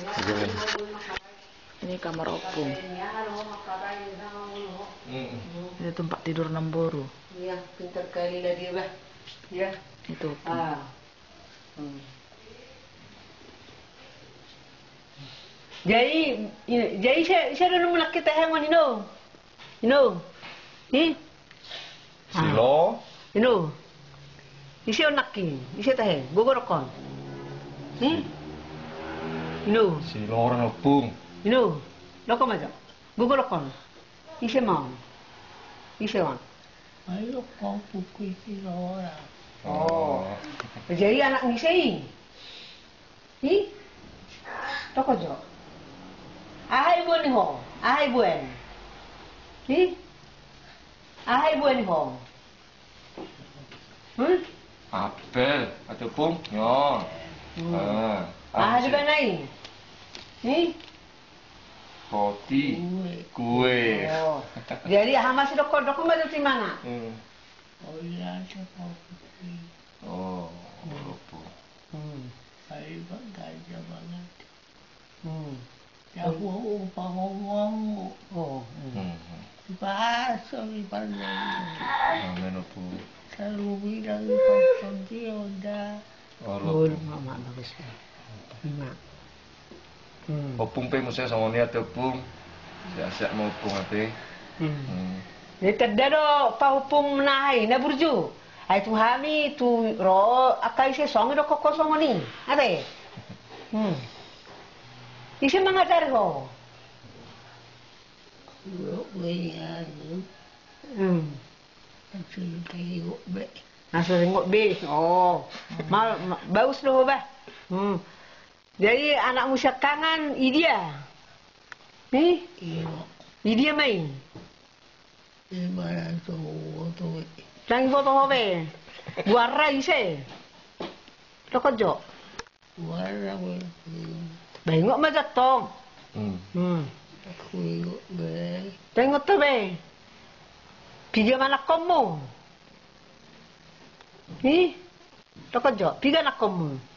Ini kamar opung. Ini tempat tidur Namboro. Iya, pintar kali lah dia, bah. Ya. Itu opung. Jadi saya udah nemu laki teh yang mana ni? Silo. Isi onak ni, isi teh, gogorokon. Ni? Silo orang opung. Loko maja. Gogorokon. Isi mau. Isi wan. Ayo kau pukul silo orang. Oh. Jadi anak ni saya. Ni? Loko jo. Ahai ibu ni ho. Ahai ibu ni. Ahai ibu ni ho. Apel atau pung nyon. Ahai di mana ni? Ni? Roti. Kue. Oh. Jadi ahai masih loko mana di mana? Oh iya, saya kau pukul. Oh, opung. Ayo gajah banget. Aku ngomong. Oh. Bahasa pandai. Amen opung. Selalu bilang pasang dia udah. Oh, mama bagus. Lima. Opung pe musa sama ni atau opung. Siap-siap mau opung ate. Ni terdado pahupung menahai na burju. Ai tu hami tu ro akai se song do kokko songo ni. Ate. Isi mengajar ho. Banyak. Macam tengok be. Nasi tengok be. Oh. Mal bagus loh bah. Jadi anak musa kangen idia. Ni? Iya. Idia main. Mana tu. Jangan foto hobe. Guarra ise. Tokojo. Warna be. Bengok macam tong. Aku ikut be. Tengok tu be. Piga mana kamu? Ni? Tokojo. Piga nak kamu.